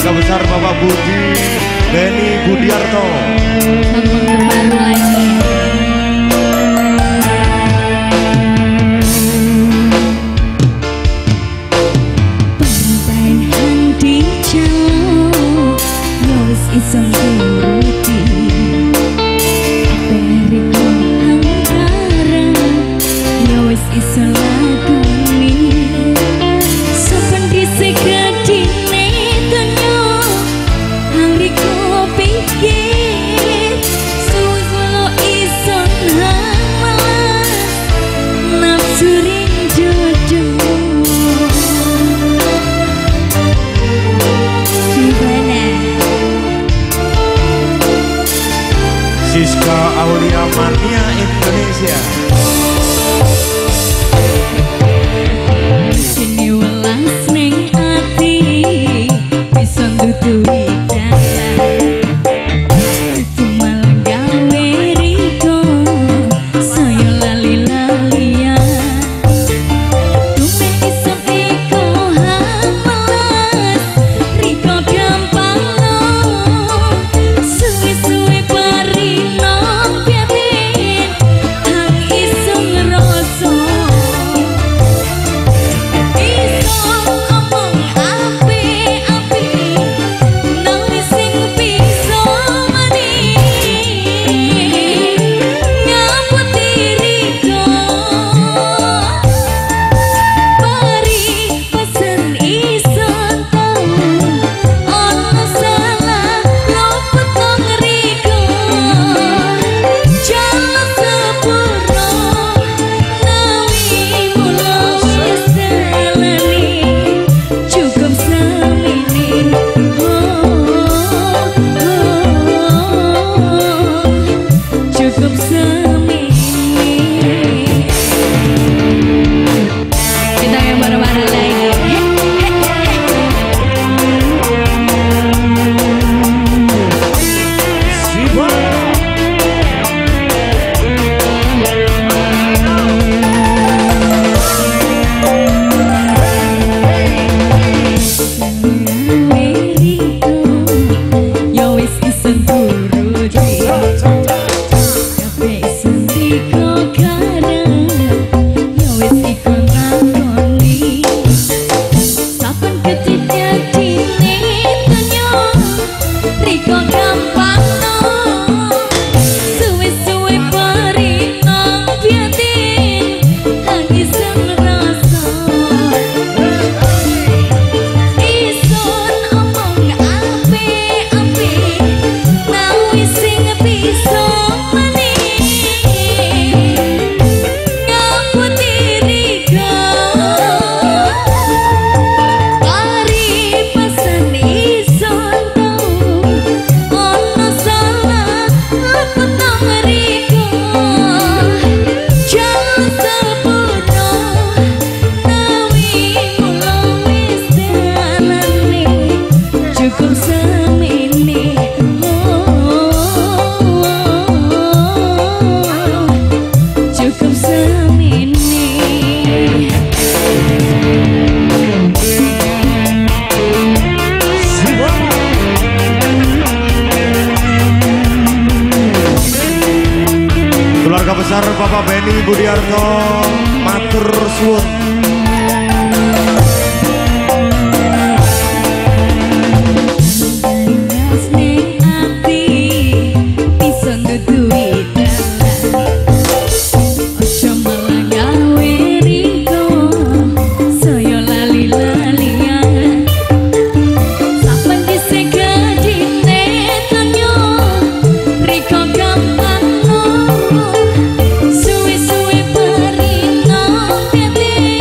Keluarga besar Bapak Budi Beni Budiarto. Baru lagi. Isang turuti Beriku antara Ya wis iso lakoni Sopan disekadine Tanyo Hariku pikir Suwulo iso hamalas Nafsu ring jodoh Siska Aulia Mania Indonesia. Ini welas ning ati bisa nduduhi dalan Tumal gawe riko saya lali-lalian Tume iso iko hamalas riko gampang lo suwe-suwe parino piatin hang iso ngeroso iso omong api-api nang sing bisa mani ngaput diriku pari pesen iso tau ono salah lopet nang riku jalan sepuro nawi mula wis dalani cukup semini cukup semini kita yang baru-baru lagi ya wis iso turuti kabeh iso ndiko kareng ya wis iko lakoni saben kejadiane tanyo riko gampang no suwe-suwe parino piatin hangisan rasa ison omong api-api nawi sing bisa mani ngaput diriku pari pesen ison tau ono salah lepet nang riku jalan sepuro nawi mula wis dalane cukup semini cukup semini Keluarga besar Bapak Beni Budiarto matur suwun. Welas ning ati bisa nduduhi dalan Ojo malah gawe riko saya lali-lalian Saben disekadine tanyo riko gampang lo suwe-suwe parino piatin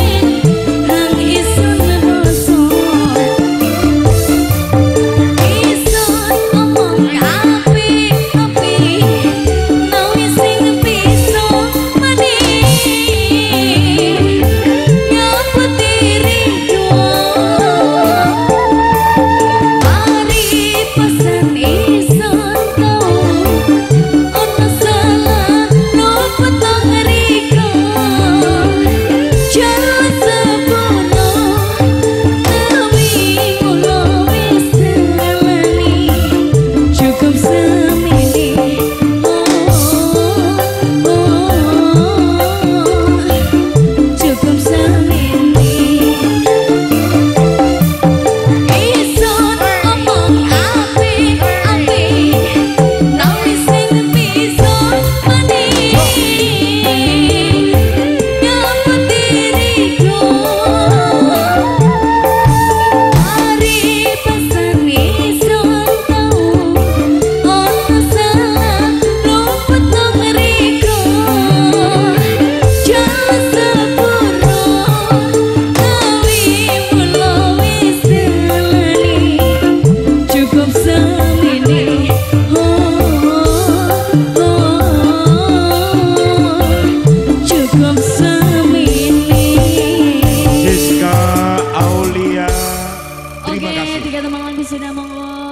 tiga teman lagu sudah monggo.